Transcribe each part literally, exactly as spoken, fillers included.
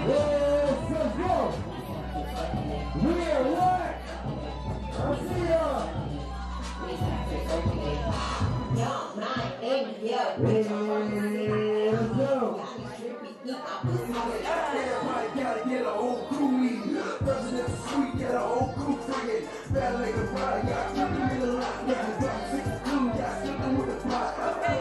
Everybody gotta get a whole crew eating. President Sweet got a whole crew friggin'. Bad like a bride, got something in the line. Got the dog six two, got something with the pot.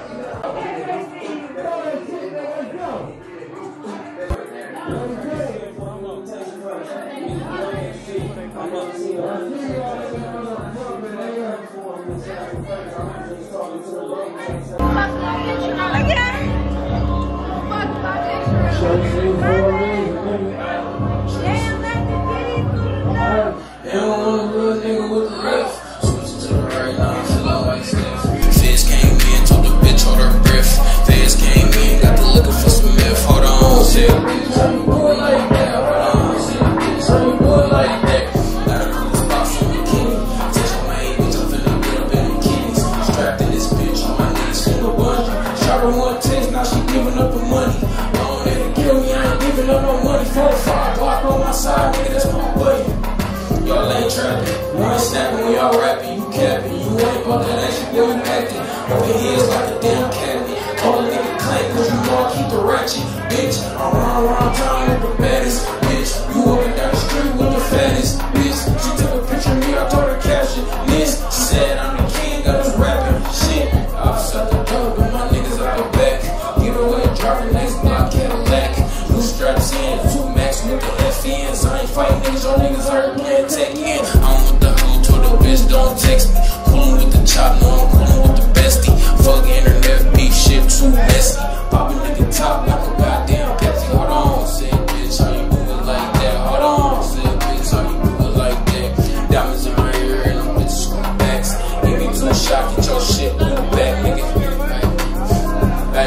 They don't want a little nigga with the ref. Switch to the right now, I feel like Steph. Fizz came in, told the bitch hold her breath. Fizz came in, got to looking for some myth. Hold on, say bitch, how you do it like that? Hold on, say bitch, how you do it like that? Got a couple spots on the kidney. Touch on my age, bitch, I'm finna get up in the kidneys. Strapped in this bitch, on my knees, finger bungee. Shot her one test, now she giving up the money. Long nigga kill me, I ain't giving up no money. Four, five, block on my side, nigga, that's my buddy. Y'all ain't trapping, you ain't snapping when y'all rapping, you capping, you ain't about that action, you ain't acting. Over here's like a damn cabinet. All the nigga claim, cause you know I keep the ratchet. Bitch, I run around town with the baddest. Bitch, you up and down the street with the fattest. Bitch, she took a picture of me, I told her cash it. Miss, she said I'm the king of this rapping shit. I've set the dub with my niggas out the back. Give away driving next block Cadillac. New straps in, two max with the F Ns. I ain't fighting niggas, y'all niggas hurt playing take in. I'm with the hoe, told the bitch don't text me. Coolin' with the chop, no I'm coolin' with the bestie. Fuck internet beef shit too messy. Pop a nigga top like a goddamn Pepsi. Hold on, say bitch, how you do it like that? Hold on, say bitch, how you do it like that? Diamonds in my ear and them bitches screw backs. Give me two shots, get your shit in the back, nigga. Hey,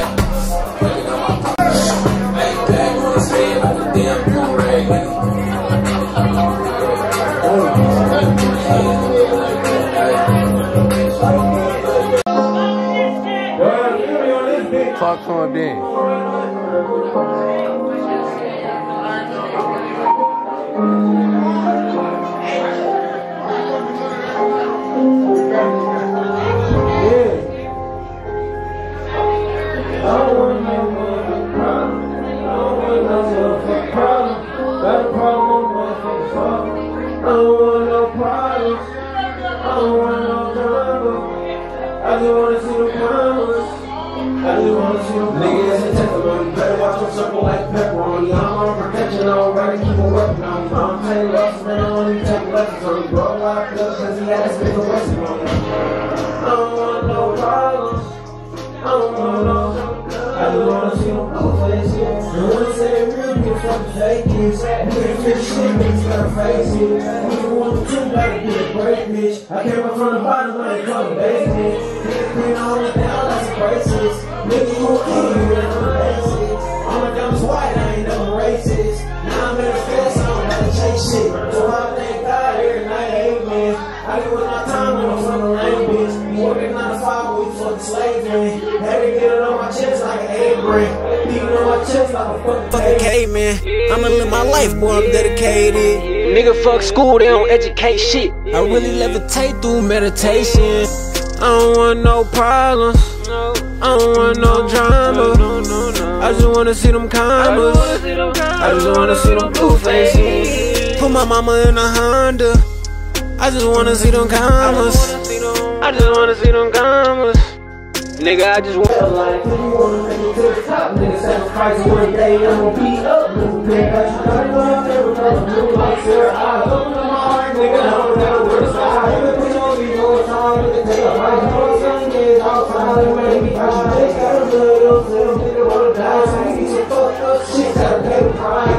hey, back on his head like a damn Blu-ray, nigga. Talk to him then. Nigga, that's a testimony. Better watch your circle like pepperoni. I'm on protection already, keep a weapon on me. I'm playing lessons, man, only take lessons on me. Bro, locked up cause he had his big arrested on me. I don't want no problems. I don't want no. I just wanna see them blue faces. And when they say real, you can fucking fake it. You can fix shit, niggas gotta face it. When you want the truth, gotta be a break, bitch. I came up from the bottom, I ain't come to basement. Niggas been on it down like some braces. Nigga, you a king, you ain't no basics. All my guns white, I ain't never racist. Now I'm in the fence, I don't gotta chase shit. So I thank God every night, amen. I get with my time when I'm from the lane, bitch. Working nine to five, we fucking slave, man. Had to get it on my chest like an A-brain. Beating on my chest like a fucking Fucking caveman. I'ma live my life, boy, I'm dedicated. Nigga, fuck school, they don't educate shit. I really levitate through meditation. I don't want no problems. I don't want no drama. I just wanna see them commas. I just wanna see them blue faces. Put my mama in a Honda. I just wanna see them commas. I just wanna see them commas. Nigga, I just wanna like, if you wanna make it to the top, nigga, sacrifice one day, I'm gonna beat up, nigga. Nigga, I know I'm never gonna do like Sarah. I love my heart, nigga, I don't know where to start. Nigga, we don't be no time, nigga, take a fight. You know, some days outside, and make me cry. They got a blood, those little nigga wanna die. So you need some fucked up shit, gotta pay the price.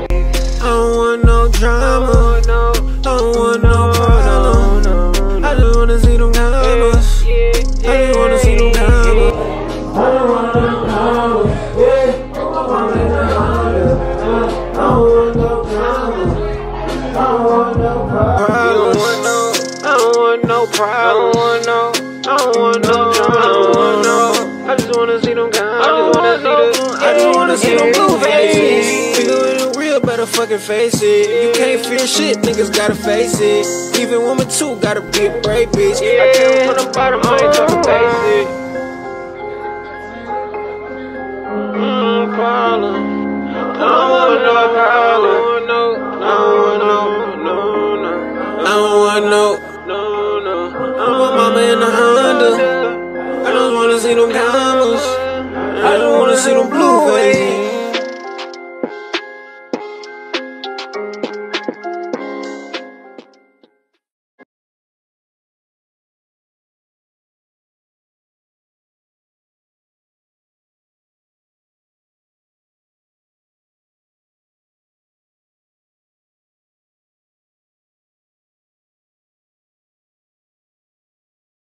I don't want no drama. I don't want no problem. I just wanna see them commas. I just wanna see them commas. I don't want no drama, yeah. I want no drama. I don't want no drama. I don't want no problem. I don't want no problem. I don't want no. I don't want no drama. I don't want no. I just wanna see them commas. I just wanna see them. I just wanna see them blue faces. Nigga with a real fucking face it. You can't fear shit, niggas gotta face it. Even woman too gotta be a brave bitch. I came from the bottom, I ain't talking basic. Mmm, problem. I don't want no problem. I don't want no, no, no. I don't want no, no, no. I'm my mama in the Honda. I don't wanna see them commas. I don't wanna see them blue face.